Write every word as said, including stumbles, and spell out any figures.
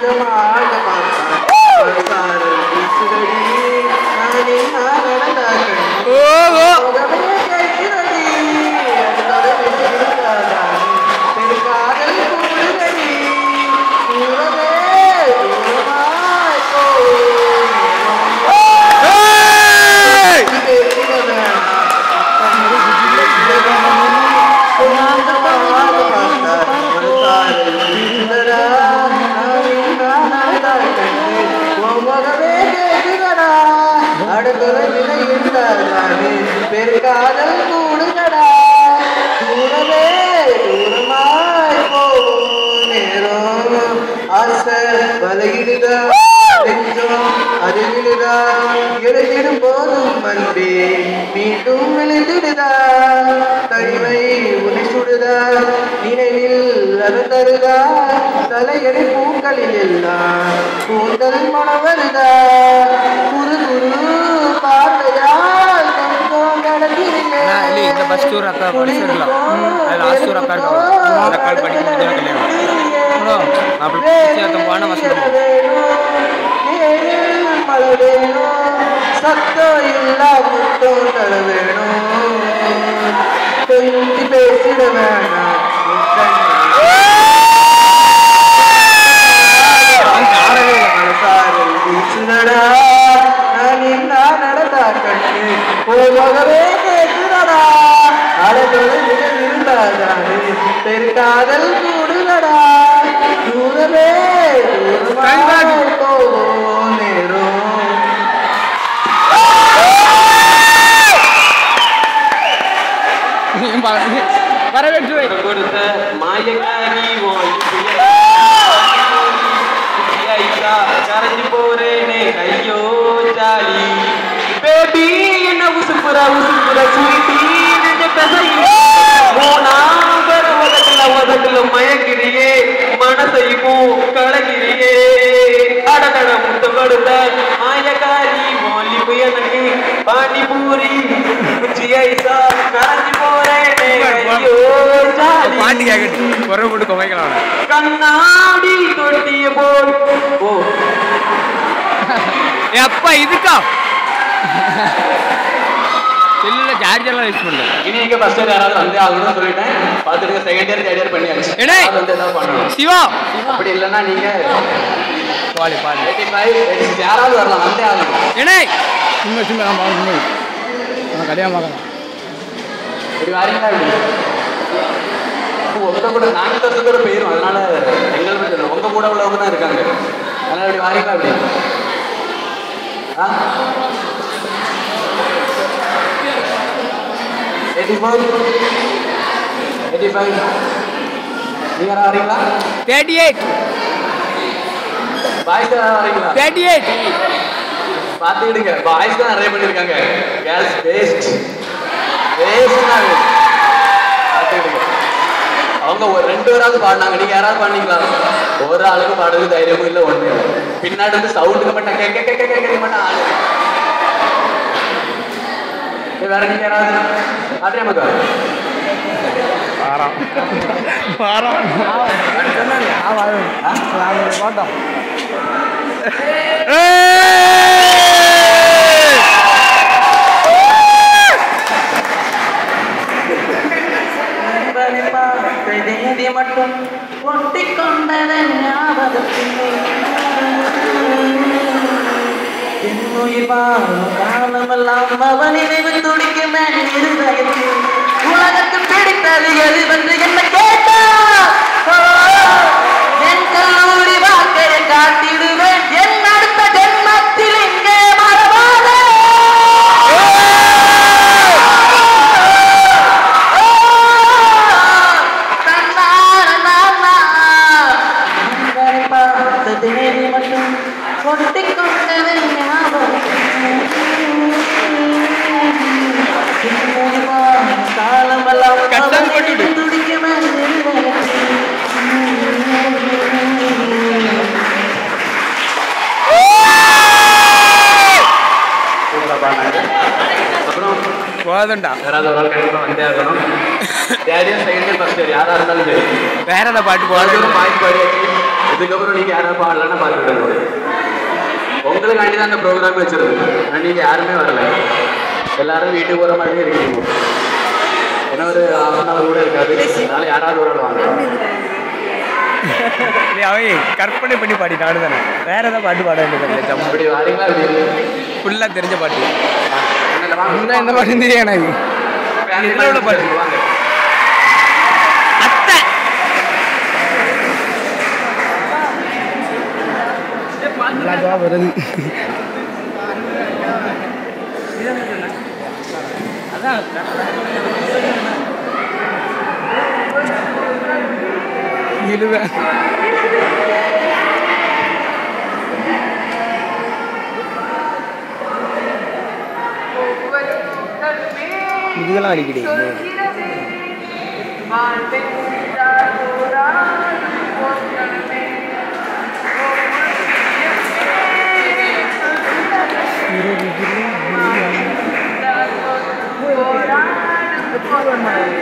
கொஞ்சமாக பார்த்தார் மனசாரல் வீசுதடி நானே நான் நடந்தார்கள் முகமே கைக்கிறடி அடுத்தது விசிறுகாதானே பெருக்காதல் கூடுதடி தூரமே தூரமாய் பெருக்காதல் கூடுதடா தூரமே தூரமாய் போகும் நேரம் ஆசை வலையிடுதா நெஞ்சம் அது விழுதா எழுதிடும் போதும் அன்பே மீண்டும் விழுந்துடுதா தனிமை உனை சுடுதா நினைவில் அது தருதா தலையடி பூக்களில் எல்லாம் கூந்தல் மனம் வருதா குரு குரு பார்வையால் கொஞ்சம் நடத்திருக்கேன் மழை வேணும் சத்தம் இல்லா முத்தம் தர வேணும் கொஞ்சி பேசிட வேணாம் மனசாரல் வீசுதடா நான் நான் நடந்தா கண்ணு ஓ மகவே கேட்குதடா அழகோடு இருந்தாதானே பெருக்காதல் கூடுதடா தூரமே தூரமாக போகும் நேரம் வரவேற்று கொடுத்த மாயக்காரி கரைஞ்சு போறேனே கையோ ஜாலி பேபி என்ன உசுப்புற உசுப்புற சுருட்டி உதட்டுல உதட்டுல மயக்கிறியே மனசையும் கலகிறியே அடகட முட்டு கொடுத்த மாயக்காரி வாலிபு எனக்கு பானிபூரி குச்சி ஐசா கரைஞ்சு போறேனே கையோ ஜாலி பாண்டி கேட்கட்டு குறை போட்டு குமைக்கலாம் கண்ணாடி தொட்டிய போல் ஓ எப்பா இதுக்கா செல்லுல சார்ஜர்லாம் யூஸ் பண்ணுறேன் இனி எங்க ஃபர்ஸ்ட் இயர் யாராவது வந்து ஆகணும்னு சொல்லிட்டேன் பார்த்துட்டு செகண்ட் இயர் தேர்ட் இயர் பண்ணியாச்சு வந்து ஏதாவது பண்ணணும் சிவா அப்படி இல்லைன்னா நீங்க பாலி பாலி எயிட்டி ஃபைவ் எயிட்டி சிக்ஸ் யாராவது வரலாம் வந்தே ஆகணும் ஏனே சும்மா சும்மா நான் பார்க்க சும்மா நான் கல்யாணம் பார்க்கலாம் இப்படி வரீங்களா இப்படி உங்க கூட நாங்கள் தரத்தோட போயிடும் அதனால எங்களுக்கு இல்லை உங்க கூட உள்ளவங்க தான் இருக்காங்க அதனால இப்படி வரீங்களா இப்படி ஆ எயிட்டி ஃபோர் எயிட்டி ஃபைவ் நீங்கள் யாராவது வரீங்களா தேர்ட்டி எயிட் பாய்ஸ் யாராவது வரீங்களா தேர்ட்டி எயிட் பார்த்துக்கிடுங்க பாய்ஸ் தான் நிறைய பண்ணியிருக்காங்க கேர்ள்ஸ் வேஸ்ட் வேஸ்ட்னா பார்த்துக்கிடுங்க அவங்க ஒரு ரெண்டு பேராவது பாடினாங்க நீங்கள் யாராவது பாடினீங்களா ஒரு ஆளுக்கு பாடுறது தைரியமும் இல்லை ஒன்று பின்னாடி வந்து சவுண்டுக்கு மட்டும் கேட்க கேட்க கேட்க மட்டும் ஆளு வேற நீங்க யாராவது அதே மக்கா வாரம் வாரம் பாட்டோம் மட்டும் ஒட்டிக்கொண்டதன் ஞாபகத்திலே என்னுயிர் வாழும் காலமெல்லாம் அவன் நினைவு துடிக்கும் இருதயத்தில் உலகத்து பிடித்தது எது வந்து என்ன கேட்டா என் கல்லூரி வாழ்க்கையை காட்டிடுவேன் என் அடுத்த ஜென்மத்தில் இங்கே மறவாத பார்த்ததேவி மட்டும் ஒட்டிக்கொண்டவன் ஞாபகம் காலமெல்லாம் துடிக்கும் அப்புறம் போதண்டா யாராவது ஒரு ஆள் கண்டிப்பாக வந்தே ஆகணும் third year second year first year யாராக இருந்தாலும் சரி வேற ஏதாவது பாட்டு போடுறது பாட்டு பாடியாச்சு இதுக்கப்புறம் நீங்க யாராவது பாடலன்னா பார்த்துட்டு உங்களுக்காண்டி தான் அந்த ப்ரோக்ராம் வச்சிருக்கு. நீங்க யாருமே வரல, எல்லாரும் வீட்டுக்கு போற மாதிரியே இருக்கீங்க. ஏன்னா ஒரு ஹாஃப் அன் அவர் கூட இருக்காது, அதனால யாராவது ஒரு ஆள் வாங்க. அவை கற்பனை பண்ணி பாடிட்டானு தானே, வேற ஏதாவது பாட்டு பாட வேண்டியது. அப்படி வாரீங்களா? ஃபுல்லாக தெரிஞ்ச பாட்டு இந்த இந்த பாட்டு தெரியும் எனக்கு. உள்ள பாட்டு வாங்க. வருது அதான் இழுவேன். இதெல்லாம் அடிக்கடி Por